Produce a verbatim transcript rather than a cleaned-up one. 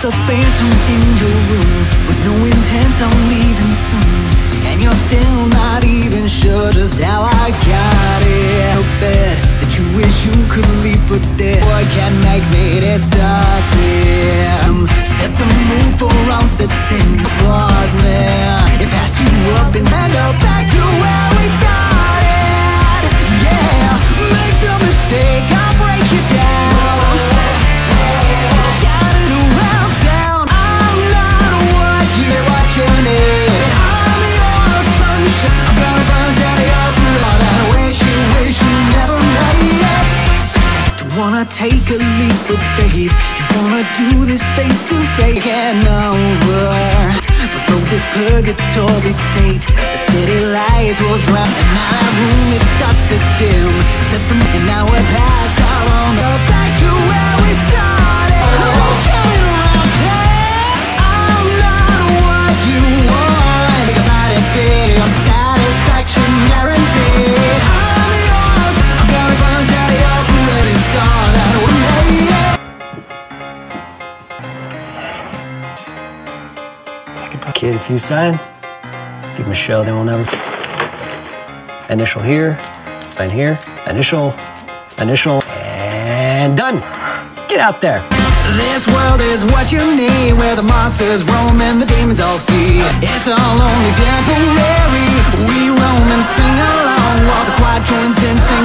a phantom in your room with no intent on leaving soon, and you're still not even sure just how I got it. I bet that you wish you could leave for dead. Boy, can't make me disappear. Set the mood for onsets in the apartment. It passed you up and ran up back to where we started. Yeah, make the mistake, I'll break you down. Shout it around town, I'm not what you, what you need. I'm your sunshine, I'm gonna burn down your fruit. All that wish you, wish you never made. Don't wanna take a leap of faith, you wanna do this face to face and over. But though this purgatory state, the city lights will drown, and now that room it starts to dim. Set them, and now we're past our own, but back to where we started. Shine around town, I'm not what you want. Think about it, feel your satisfaction guaranteed. I'm yours, I'm gonna burn down your pretty star that we made. Kid, if you sign, give him a show, then we'll never. Initial here, sign here, initial, initial, and done. Get out there. This world is what you need, where the monsters roam and the demons all feed. It's all only temporary. We roam and sing along while the choir joins in singing.